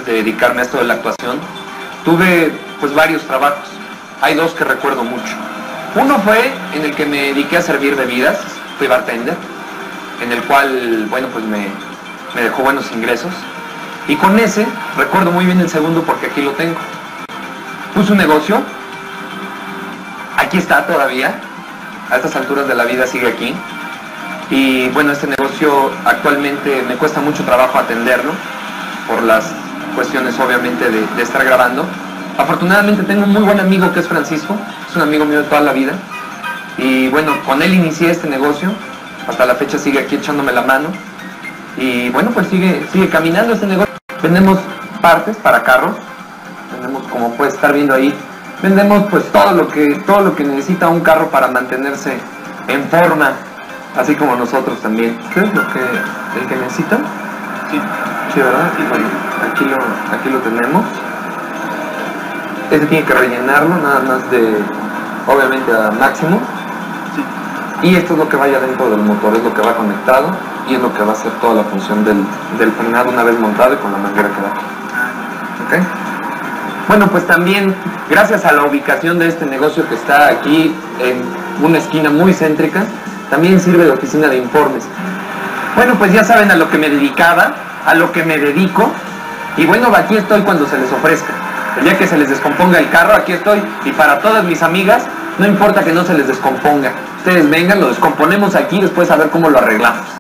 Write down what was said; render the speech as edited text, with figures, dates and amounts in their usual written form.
de dedicarme a esto de la actuación, tuve pues varios trabajos. Hay dos que recuerdo mucho. Uno fue en el que me dediqué a servir bebidas, fui bartender, en el cual, bueno, pues me dejó buenos ingresos. Y con ese, recuerdo muy bien el segundo porque aquí lo tengo. Puse un negocio, aquí está todavía, a estas alturas de la vida sigue aquí. Y bueno, este negocio actualmente me cuesta mucho trabajo atenderlo, por las cuestiones obviamente de estar grabando. Afortunadamente tengo un muy buen amigo que es Francisco, es un amigo mío de toda la vida. Y bueno, con él inicié este negocio, hasta la fecha sigue aquí echándome la mano. Y bueno, pues sigue caminando este negocio. Vendemos partes para carros, vendemos, como puedes estar viendo ahí, vendemos pues todo lo que necesita un carro para mantenerse en forma, así como nosotros también. ¿Qué es el que necesitan? Sí. Sí, ¿verdad? Y bueno, aquí lo tenemos. Este tiene que rellenarlo nada más obviamente a máximo. Sí. Y esto es lo que vaya dentro del motor, es lo que va conectado y es lo que va a hacer toda la función del frenado una vez montado y con la manguera que va aquí. ¿Ok? Bueno, pues también, gracias a la ubicación de este negocio que está aquí en una esquina muy céntrica, también sirve de oficina de informes. Bueno, pues ya saben a lo que me dedicaba, a lo que me dedico, y bueno, aquí estoy cuando se les ofrezca. El día que se les descomponga el carro, aquí estoy, y para todas mis amigas, no importa que no se les descomponga. Ustedes vengan, lo descomponemos aquí y después a ver cómo lo arreglamos.